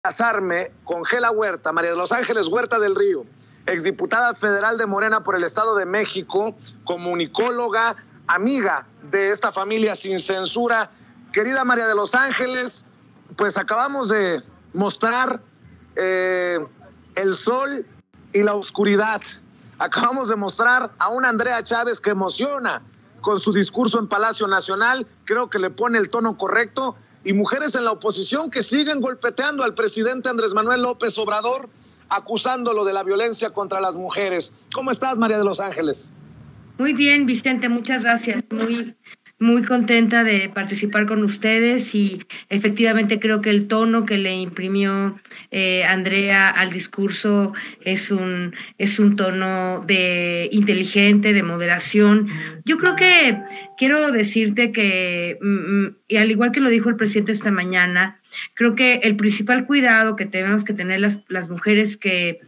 Casarme con Gela Huerta, María de los Ángeles Huerta del Río, exdiputada federal de Morena por el Estado de México, comunicóloga, amiga de esta familia sin censura. Querida María de los Ángeles, pues acabamos de mostrar el sol y la oscuridad. Acabamos de mostrar a una Andrea Chávez que emociona con su discurso en Palacio Nacional, creo que le pone el tono correcto, y mujeres en la oposición que siguen golpeteando al presidente Andrés Manuel López Obrador, acusándolo de la violencia contra las mujeres. ¿Cómo estás, María de los Ángeles? Muy bien, Vicente, muchas gracias. Muy contenta de participar con ustedes y efectivamente creo que el tono que le imprimió Andrea al discurso es un tono de inteligente, de moderación. Yo creo que quiero decirte que, y al igual que lo dijo el presidente esta mañana, creo que el principal cuidado que tenemos que tener las mujeres que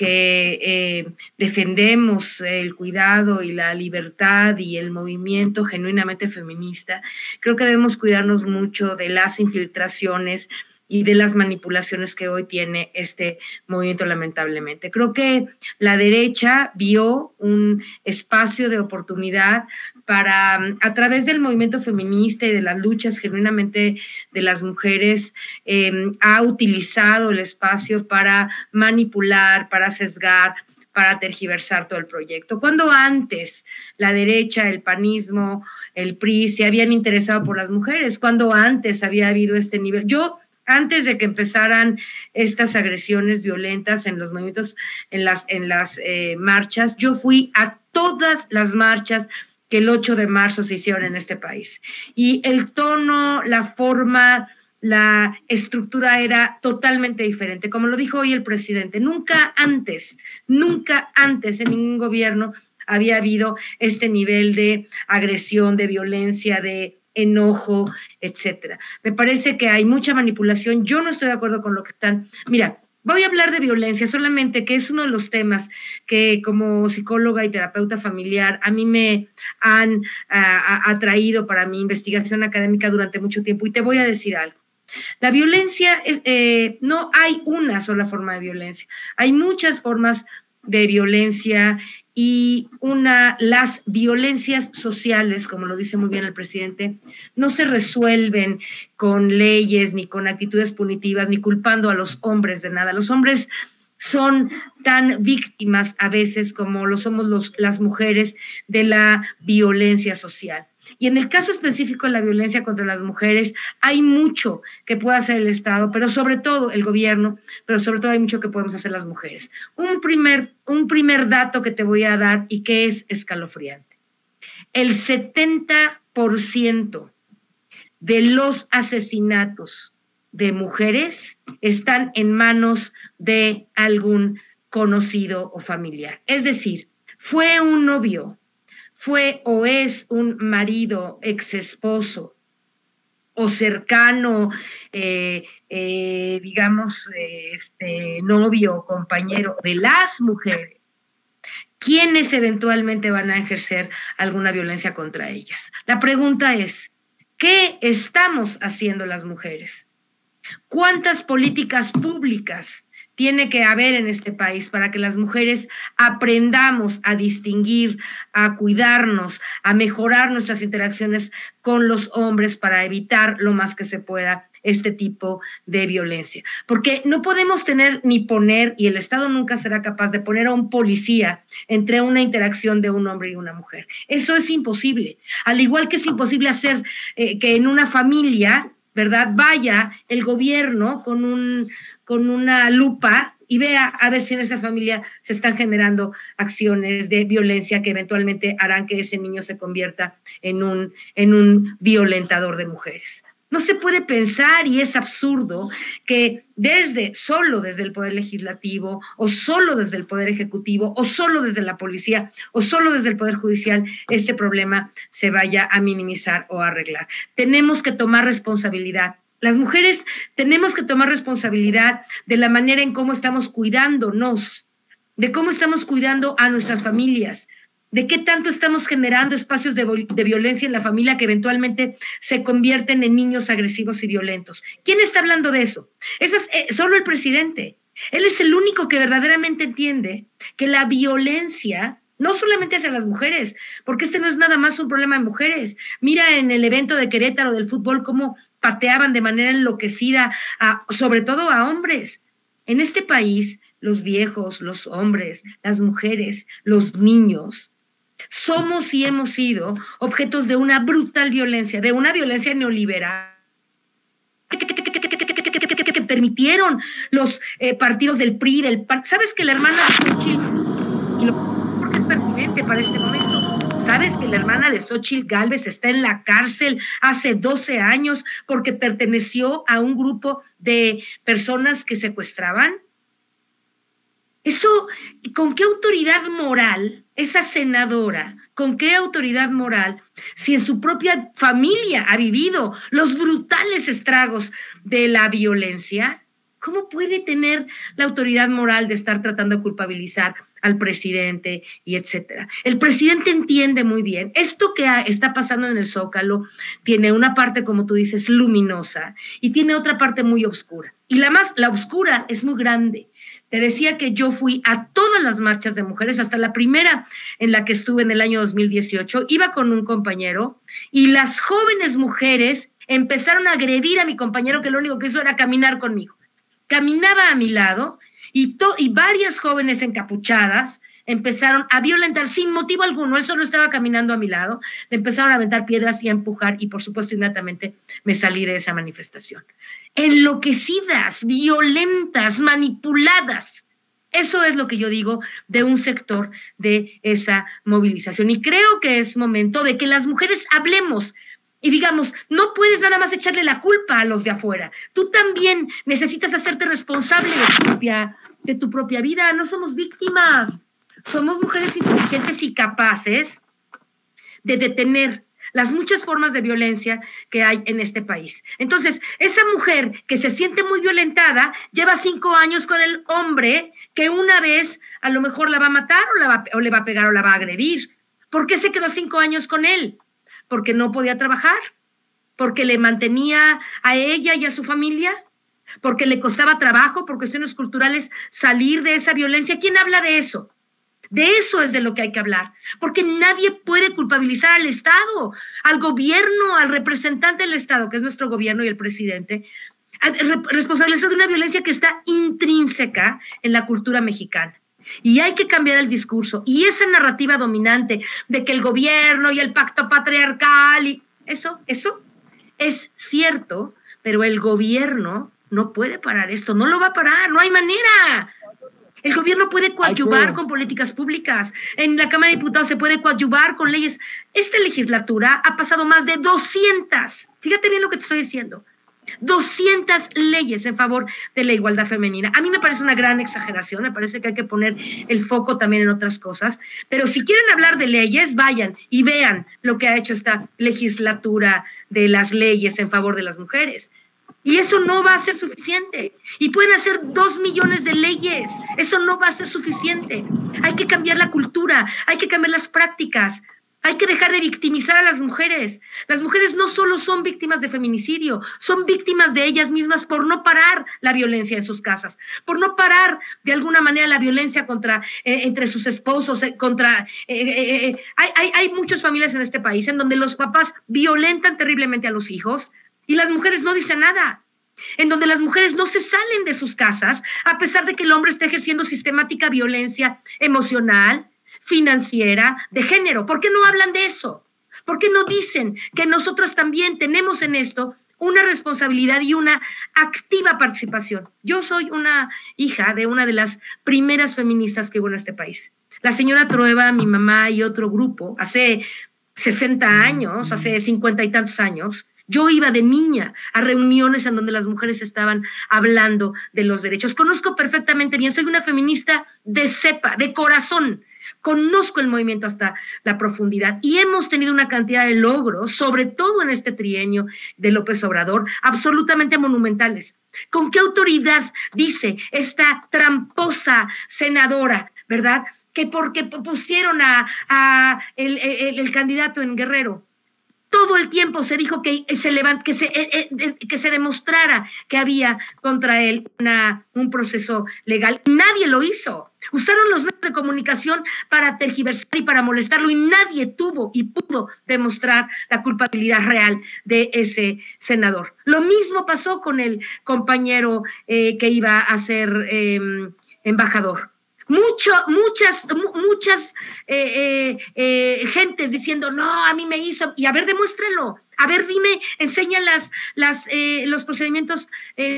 defendemos el cuidado y la libertad y el movimiento genuinamente feminista, creo que debemos cuidarnos mucho de las infiltraciones y de las manipulaciones que hoy tiene este movimiento, lamentablemente. Creo que la derecha vio un espacio de oportunidad para, a través del movimiento feminista y de las luchas genuinamente de las mujeres, ha utilizado el espacio para manipular, para sesgar, para tergiversar todo el proyecto. Cuando antes la derecha, el panismo, el PRI se habían interesado por las mujeres, cuando antes había habido este nivel. Antes de que empezaran estas agresiones violentas en los movimientos, en las marchas, yo fui a todas las marchas que el 8 de marzo se hicieron en este país. Y el tono, la forma, la estructura era totalmente diferente. Como lo dijo hoy el presidente, nunca antes en ningún gobierno había habido este nivel de agresión, de violencia, de enojo, etcétera. Me parece que hay mucha manipulación. Yo no estoy de acuerdo con lo que están. Mira, voy a hablar de violencia, solamente que es uno de los temas que como psicóloga y terapeuta familiar a mí me han atraído para mi investigación académica durante mucho tiempo, y te voy a decir algo. La violencia, no hay una sola forma de violencia, hay muchas formas de violencia, y las violencias sociales, como lo dice muy bien el presidente, no se resuelven con leyes, ni con actitudes punitivas, ni culpando a los hombres de nada. Los hombres son tan víctimas a veces como lo somos las mujeres de la violencia social. Y en el caso específico de la violencia contra las mujeres, hay mucho que puede hacer el Estado, pero sobre todo el gobierno, pero sobre todo hay mucho que podemos hacer las mujeres. Un primer dato que te voy a dar y que es escalofriante. El 70% de los asesinatos de mujeres están en manos de algún conocido o familiar. Es decir, fue un novio, fue o es un marido, exesposo o cercano, digamos, novio o compañero de las mujeres, quienes eventualmente van a ejercer alguna violencia contra ellas. La pregunta es, ¿qué estamos haciendo las mujeres? ¿Cuántas políticas públicas tiene que haber en este país para que las mujeres aprendamos a distinguir, a cuidarnos, a mejorar nuestras interacciones con los hombres para evitar lo más que se pueda este tipo de violencia? Porque no podemos tener ni poner, y el Estado nunca será capaz de poner a un policía entre una interacción de un hombre y una mujer. Eso es imposible. Al igual que es imposible hacer que en una familia, ¿verdad?, vaya el gobierno con una lupa y vea a ver si en esa familia se están generando acciones de violencia que eventualmente harán que ese niño se convierta en un violentador de mujeres. No se puede pensar, y es absurdo, que solo desde el Poder Legislativo, o solo desde el Poder Ejecutivo, o solo desde la policía, o solo desde el Poder Judicial, este problema se vaya a minimizar o a arreglar. Tenemos que tomar responsabilidad. Las mujeres tenemos que tomar responsabilidad de la manera en cómo estamos cuidándonos, de cómo estamos cuidando a nuestras familias, ¿De qué tanto estamos generando espacios de violencia en la familia que eventualmente se convierten en niños agresivos y violentos? ¿Quién está hablando de eso? Eso es solo el presidente. Él es el único que verdaderamente entiende que la violencia, no solamente hacia las mujeres, porque este no es nada más un problema de mujeres. Mira en el evento de Querétaro del fútbol cómo pateaban de manera enloquecida, sobre todo a hombres. En este país, los viejos, los hombres, las mujeres, los niños, somos y hemos sido objetos de una brutal violencia, de una violencia neoliberal que permitieron los partidos del PRI, del PAN. ¿Sabes que la hermana de Xochitl, y lo porque es pertinente para este momento, sabes que la hermana de Xochitl Gálvez está en la cárcel hace 12 años porque perteneció a un grupo de personas que secuestraban? Eso, ¿con qué autoridad moral esa senadora, con qué autoridad moral, si en su propia familia ha vivido los brutales estragos de la violencia, cómo puede tener la autoridad moral de estar tratando de culpabilizar al presidente y etcétera? El presidente entiende muy bien, esto que está pasando en el Zócalo tiene una parte, como tú dices, luminosa y tiene otra parte muy oscura. Y la oscura es muy grande. Te decía que yo fui a todas las marchas de mujeres, hasta la primera en la que estuve en el año 2018, iba con un compañero y las jóvenes mujeres empezaron a agredir a mi compañero que lo único que hizo era caminar conmigo. Caminaba a mi lado y varias jóvenes encapuchadas empezaron a violentar sin motivo alguno, él solo estaba caminando a mi lado, le empezaron a aventar piedras y a empujar y por supuesto inmediatamente me salí de esa manifestación. Enloquecidas, violentas, manipuladas. Eso es lo que yo digo de un sector de esa movilización y creo que es momento de que las mujeres hablemos y digamos, no puedes nada más echarle la culpa a los de afuera, tú también necesitas hacerte responsable de tu propia vida, no somos víctimas. Somos mujeres inteligentes y capaces de detener las muchas formas de violencia que hay en este país. Entonces, esa mujer que se siente muy violentada lleva 5 años con el hombre que una vez a lo mejor la va a matar o le va a pegar o la va a agredir. ¿Por qué se quedó 5 años con él? Porque no podía trabajar, porque le mantenía a ella y a su familia, porque le costaba trabajo por cuestiones culturales salir de esa violencia. ¿Quién habla de eso? De eso es de lo que hay que hablar, porque nadie puede culpabilizar al Estado, al gobierno, al representante del Estado, que es nuestro gobierno y el presidente, responsabilizar de una violencia que está intrínseca en la cultura mexicana. Y hay que cambiar el discurso. Y esa narrativa dominante de que el gobierno y el pacto patriarcal, y eso es cierto, pero el gobierno no puede parar esto, no lo va a parar, no hay manera. El gobierno puede coadyuvar con políticas públicas. En la Cámara de Diputados se puede coadyuvar con leyes. Esta legislatura ha pasado más de 200, fíjate bien lo que te estoy diciendo, 200 leyes en favor de la igualdad femenina. A mí me parece una gran exageración, me parece que hay que poner el foco también en otras cosas, pero si quieren hablar de leyes, vayan y vean lo que ha hecho esta legislatura de las leyes en favor de las mujeres. Y eso no va a ser suficiente. Y pueden hacer 2 millones de leyes. Eso no va a ser suficiente. Hay que cambiar la cultura, hay que cambiar las prácticas, hay que dejar de victimizar a las mujeres. Las mujeres no solo son víctimas de feminicidio, son víctimas de ellas mismas por no parar la violencia en sus casas, por no parar de alguna manera la violencia entre sus esposos, hay muchas familias en este país en donde los papás violentan terriblemente a los hijos, y las mujeres no dicen nada, en donde las mujeres no se salen de sus casas a pesar de que el hombre está ejerciendo sistemática violencia emocional, financiera, de género. ¿Por qué no hablan de eso? ¿Por qué no dicen que nosotras también tenemos en esto una responsabilidad y una activa participación? Yo soy una hija de una de las primeras feministas que hubo en este país. La señora Trueba, mi mamá y otro grupo, hace 60 años, hace 50 y tantos años, yo iba de niña a reuniones en donde las mujeres estaban hablando de los derechos. Conozco perfectamente bien, soy una feminista de cepa, de corazón. Conozco el movimiento hasta la profundidad y hemos tenido una cantidad de logros, sobre todo en este trienio de López Obrador, absolutamente monumentales. ¿Con qué autoridad dice esta tramposa senadora, verdad, que porque pusieron a el candidato en Guerrero. Todo el tiempo se dijo que se demostrara que había contra él un proceso legal. Nadie lo hizo. Usaron los medios de comunicación para tergiversar y para molestarlo, y nadie tuvo y pudo demostrar la culpabilidad real de ese senador. Lo mismo pasó con el compañero que iba a ser embajador. Muchas gentes diciendo, no, a mí me hizo, y a ver, demuéstralo, a ver, dime, enseña los procedimientos.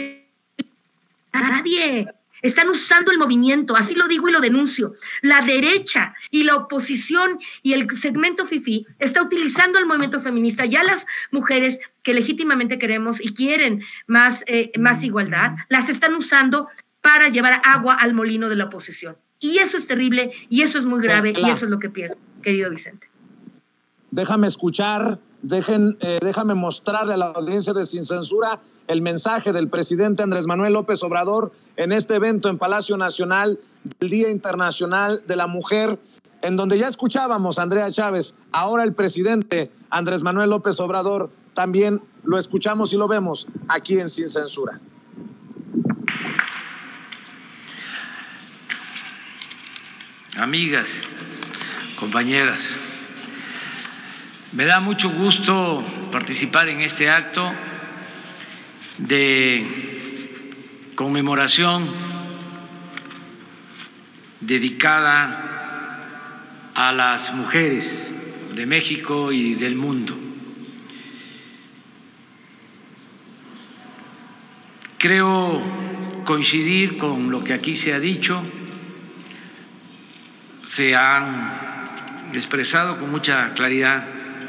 Nadie. Están usando el movimiento, así lo digo y lo denuncio. La derecha y la oposición y el segmento fifí está utilizando el movimiento feminista, ya las mujeres que legítimamente queremos y quieren más igualdad, las están usando para llevar agua al molino de la oposición. Y eso es terrible, y eso es muy grave, y eso es lo que pienso, querido Vicente. Déjame mostrarle a la audiencia de Sin Censura el mensaje del presidente Andrés Manuel López Obrador en este evento en Palacio Nacional del Día Internacional de la Mujer, en donde ya escuchábamos a Andrea Chávez. Ahora el presidente Andrés Manuel López Obrador también lo escuchamos y lo vemos aquí en Sin Censura. Amigas, compañeras, me da mucho gusto participar en este acto de conmemoración dedicada a las mujeres de México y del mundo. Creo coincidir con lo que aquí se ha dicho. Se han expresado con mucha claridad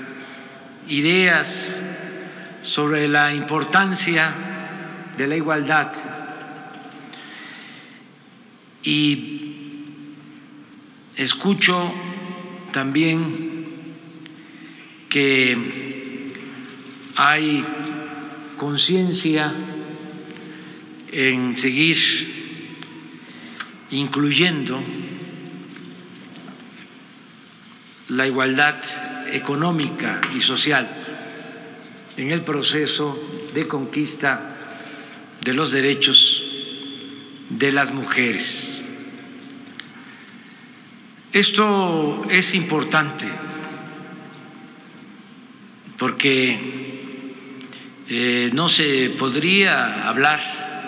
ideas sobre la importancia de la igualdad, y escucho también que hay conciencia en seguir incluyendo la igualdad económica y social en el proceso de conquista de los derechos de las mujeres. Esto es importante porque no se podría hablar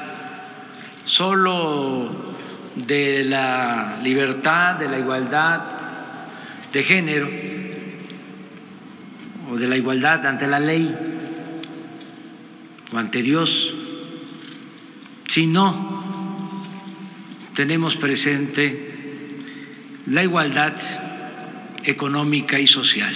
solo de la libertad, de la igualdad de género o de la igualdad ante la ley o ante Dios, si no tenemos presente la igualdad económica y social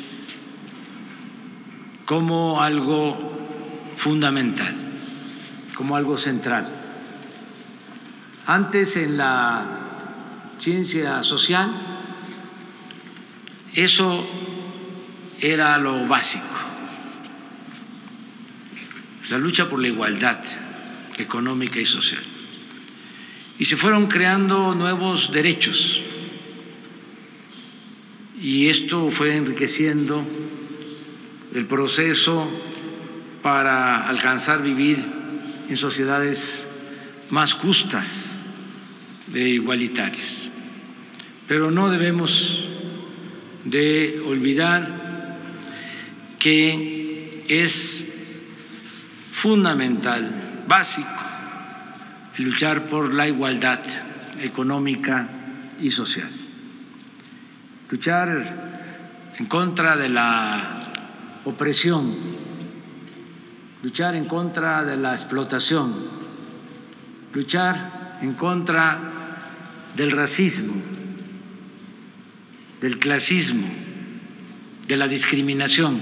como algo fundamental, como algo central. Antes, en la ciencia social, eso era lo básico, la lucha por la igualdad económica y social. Y se fueron creando nuevos derechos, y esto fue enriqueciendo el proceso para alcanzar vivir en sociedades más justas e igualitarias. Pero no debemos de olvidar que es fundamental, básico, luchar por la igualdad económica y social, luchar en contra de la opresión, luchar en contra de la explotación, luchar en contra del racismo, del clasismo, de la discriminación,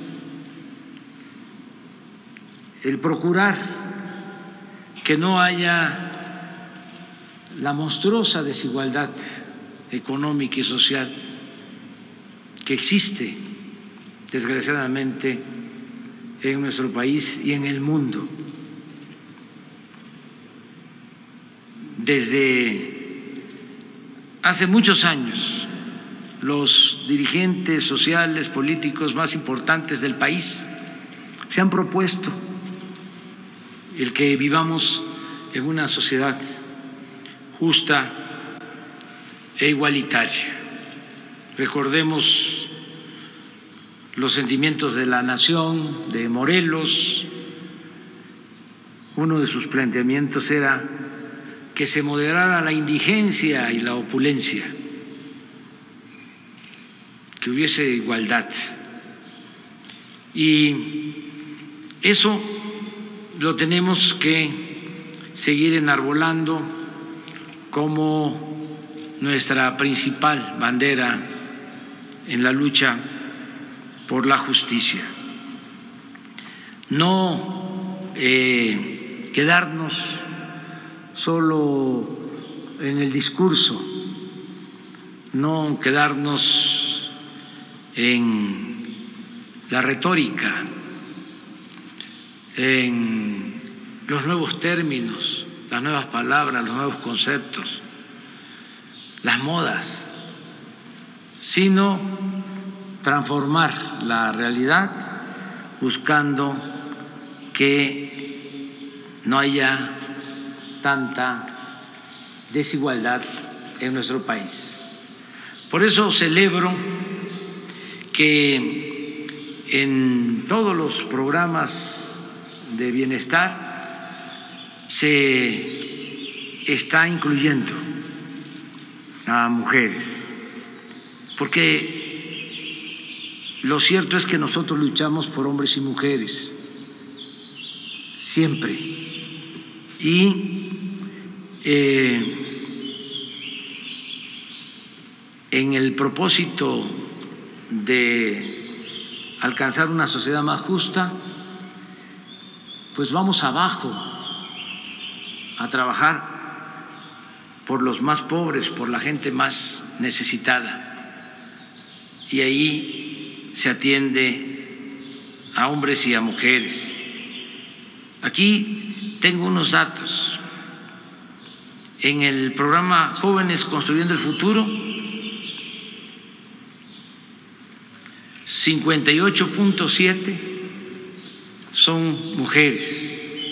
el procurar que no haya la monstruosa desigualdad económica y social que existe, desgraciadamente, en nuestro país y en el mundo. Desde hace muchos años los dirigentes sociales, políticos más importantes del país se han propuesto el que vivamos en una sociedad justa e igualitaria. Recordemos los sentimientos de la nación, de Morelos. Uno de sus planteamientos era que se moderara la indigencia y la opulencia, que hubiese igualdad. Y eso lo tenemos que seguir enarbolando como nuestra principal bandera en la lucha por la justicia. No quedarnos solo en el discurso, no quedarnos en la retórica, en los nuevos términos, las nuevas palabras, los nuevos conceptos, las modas, sino transformar la realidad buscando que no haya tanta desigualdad en nuestro país. Por eso celebro que en todos los programas de bienestar se está incluyendo a mujeres, porque lo cierto es que nosotros luchamos por hombres y mujeres, siempre, y en el propósito de alcanzar una sociedad más justa, pues vamos abajo a trabajar por los más pobres, por la gente más necesitada, y ahí se atiende a hombres y a mujeres. Aquí tengo unos datos. En el programa Jóvenes Construyendo el Futuro, 58.7 son mujeres.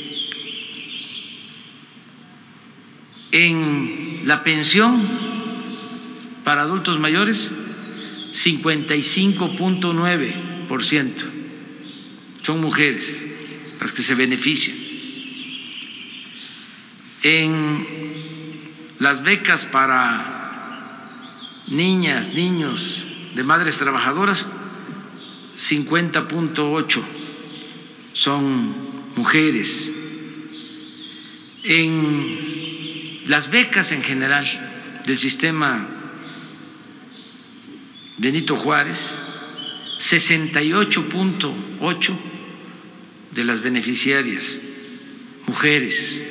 En la pensión para adultos mayores, 55.9% son mujeres las que se benefician. En las becas para niñas, niños de madres trabajadoras, 50.8 son mujeres. En las becas en general del sistema Benito Juárez, 68.8 de las beneficiarias, mujeres.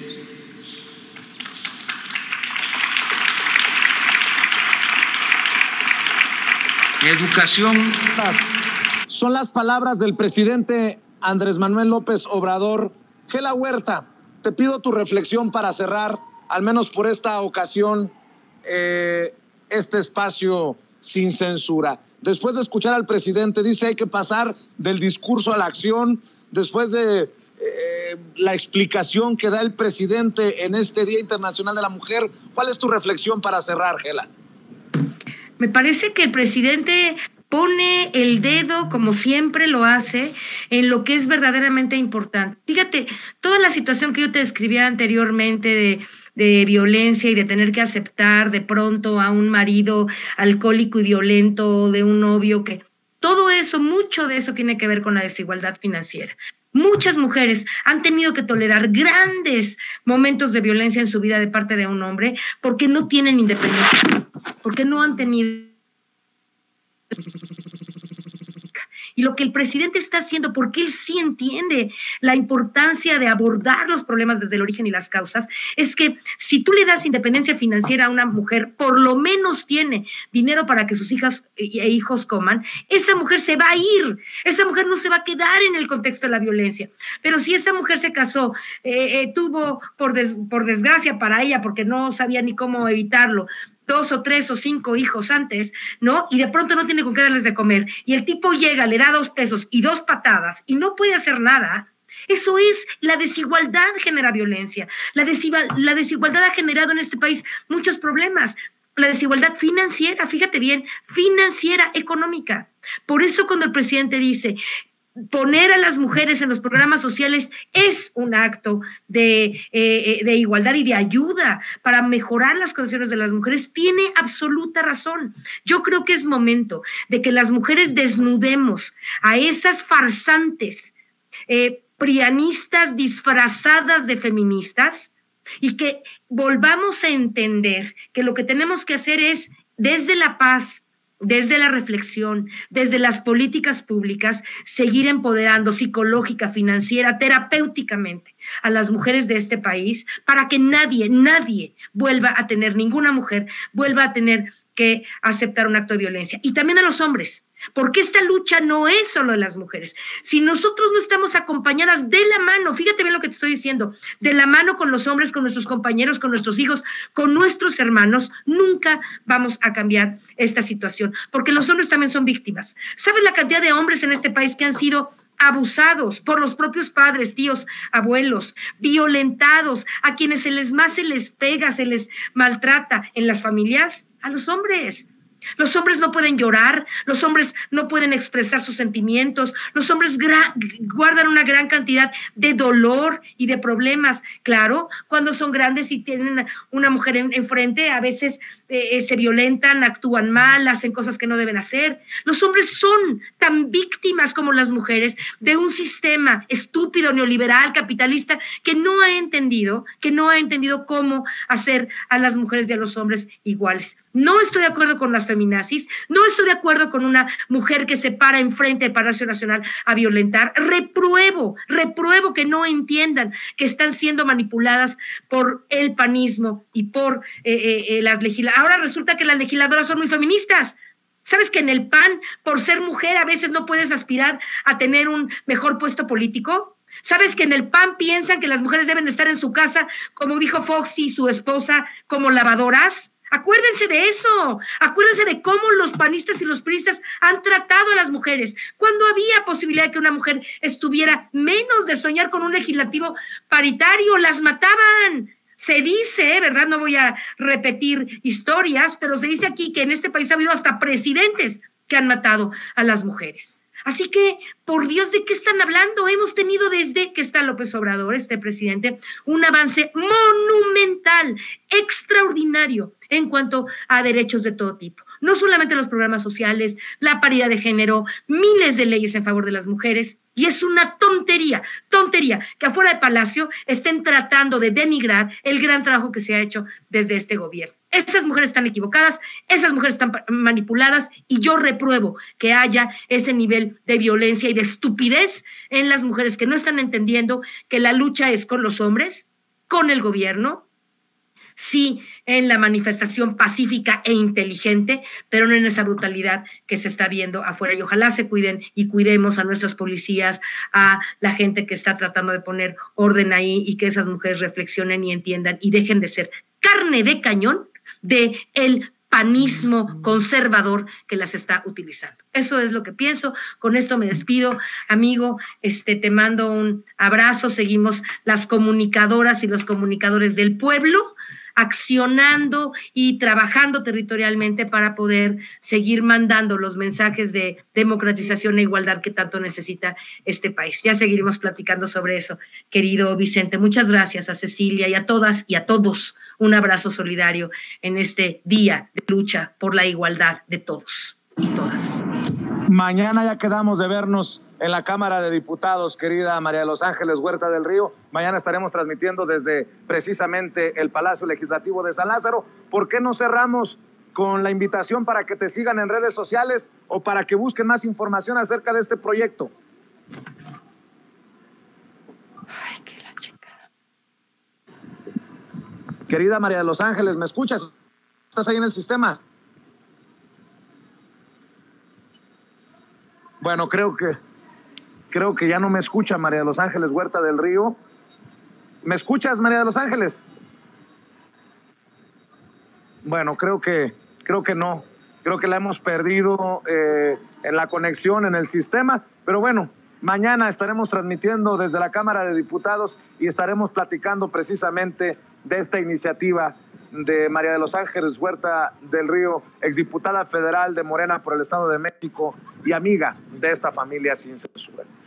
Educación. Son las palabras del presidente Andrés Manuel López Obrador. Gela Huerta, te pido tu reflexión para cerrar, al menos por esta ocasión, este espacio sin censura. Después de escuchar al presidente, dice hay que pasar del discurso a la acción. Después de la explicación que da el presidente en este Día Internacional de la Mujer, ¿cuál es tu reflexión para cerrar, Gela? Me parece que el presidente pone el dedo, como siempre lo hace, en lo que es verdaderamente importante. Fíjate, toda la situación que yo te describía anteriormente de violencia y de tener que aceptar de pronto a un marido alcohólico y violento, de un novio que... Todo eso, mucho de eso tiene que ver con la desigualdad financiera. Muchas mujeres han tenido que tolerar grandes momentos de violencia en su vida de parte de un hombre porque no tienen independencia, porque no han tenido... Y lo que el presidente está haciendo, porque él sí entiende la importancia de abordar los problemas desde el origen y las causas, es que si tú le das independencia financiera a una mujer, por lo menos tiene dinero para que sus hijas e hijos coman, esa mujer se va a ir, esa mujer no se va a quedar en el contexto de la violencia. Pero si esa mujer se casó, tuvo, por desgracia para ella, porque no sabía ni cómo evitarlo, 2 o 3 o 5 hijos antes, ¿no? Y de pronto no tiene con qué darles de comer, y el tipo llega, le da 2 pesos y 2 patadas y no puede hacer nada. Eso es, la desigualdad genera violencia. La desigualdad ha generado en este país muchos problemas. La desigualdad financiera, fíjate bien, financiera, económica. Por eso cuando el presidente dice poner a las mujeres en los programas sociales es un acto de igualdad y de ayuda para mejorar las condiciones de las mujeres, tiene absoluta razón. Yo creo que es momento de que las mujeres desnudemos a esas farsantes prianistas disfrazadas de feministas y que volvamos a entender que lo que tenemos que hacer es, desde la paz, desde la reflexión, desde las políticas públicas, seguir empoderando psicológica, financiera, terapéuticamente a las mujeres de este país para que nadie vuelva a tener, ninguna mujer vuelva a tener que aceptar un acto de violencia. Y también a los hombres, porque esta lucha no es solo de las mujeres. Si nosotros no estamos acompañadas de la mano, fíjate bien lo que te estoy diciendo, de la mano con los hombres, con nuestros compañeros, con nuestros hijos, con nuestros hermanos, nunca vamos a cambiar esta situación, porque los hombres también son víctimas. ¿Sabes la cantidad de hombres en este país que han sido abusados por los propios padres, tíos, abuelos, violentados, a quienes se les pega, se les maltrata en las familias? A los hombres. Los hombres no pueden llorar, los hombres no pueden expresar sus sentimientos, los hombres guardan una gran cantidad de dolor y de problemas. Claro, cuando son grandes y tienen una mujer enfrente, a veces se violentan, actúan mal, hacen cosas que no deben hacer. Los hombres son tan víctimas como las mujeres de un sistema estúpido, neoliberal, capitalista, que no ha entendido cómo hacer a las mujeres y a los hombres iguales. No estoy de acuerdo con las feminazis, no estoy de acuerdo con una mujer que se para enfrente del Palacio Nacional a violentar. Repruebo que no entiendan que están siendo manipuladas por el panismo y por las legisladoras. Ahora resulta que las legisladoras son muy feministas. ¿Sabes que en el PAN, por ser mujer, a veces no puedes aspirar a tener un mejor puesto político? ¿Sabes que en el PAN piensan que las mujeres deben estar en su casa, como dijo Foxy, su esposa, como lavadoras? Acuérdense de eso, acuérdense de cómo los panistas y los priistas han tratado a las mujeres. Cuando había posibilidad de que una mujer estuviera, menos de soñar con un legislativo paritario, las mataban. Se dice, ¿verdad? No voy a repetir historias, pero se dice aquí que en este país ha habido hasta presidentes que han matado a las mujeres. Así que, por Dios, ¿de qué están hablando? Hemos tenido desde que está López Obrador, este presidente, un avance monumental, extraordinario en cuanto a derechos de todo tipo. No solamente los programas sociales, la paridad de género, miles de leyes en favor de las mujeres. Y es una tontería, que afuera del Palacio estén tratando de denigrar el gran trabajo que se ha hecho desde este gobierno. Esas mujeres están equivocadas, esas mujeres están manipuladas y yo repruebo que haya ese nivel de violencia y de estupidez en las mujeres que no están entendiendo que la lucha es con los hombres, con el gobierno, sí en la manifestación pacífica e inteligente, pero no en esa brutalidad que se está viendo afuera. Y ojalá se cuiden y cuidemos a nuestras policías, a la gente que está tratando de poner orden ahí y que esas mujeres reflexionen y entiendan y dejen de ser carne de cañón de el panismo conservador que las está utilizando. Eso es lo que pienso. Con esto me despido, amigo. Te mando un abrazo. Seguimos las comunicadoras y los comunicadores del pueblo accionando y trabajando territorialmente para poder seguir mandando los mensajes de democratización e igualdad que tanto necesita este país. Ya seguiremos platicando sobre eso, querido Vicente. Muchas gracias a Cecilia y a todas y a todos. Un abrazo solidario en este día de lucha por la igualdad de todos y todas. Mañana ya quedamos de vernos en la Cámara de Diputados, querida María de los Ángeles Huerta del Río. Mañana estaremos transmitiendo desde precisamente el Palacio Legislativo de San Lázaro. ¿Por qué no cerramos con la invitación para que te sigan en redes sociales o para que busquen más información acerca de este proyecto? Ay, qué la chica. Querida María de los Ángeles, ¿me escuchas? ¿Estás ahí en el sistema? Bueno, creo que ya no me escucha María de los Ángeles Huerta del Río. ¿Me escuchas, María de los Ángeles? Bueno, creo que no. Creo que la hemos perdido en la conexión, en el sistema. Pero bueno, mañana estaremos transmitiendo desde la Cámara de Diputados y estaremos platicando precisamente de esta iniciativa de María de los Ángeles Huerta del Río, exdiputada federal de Morena por el Estado de México y amiga de esta familia sin censura.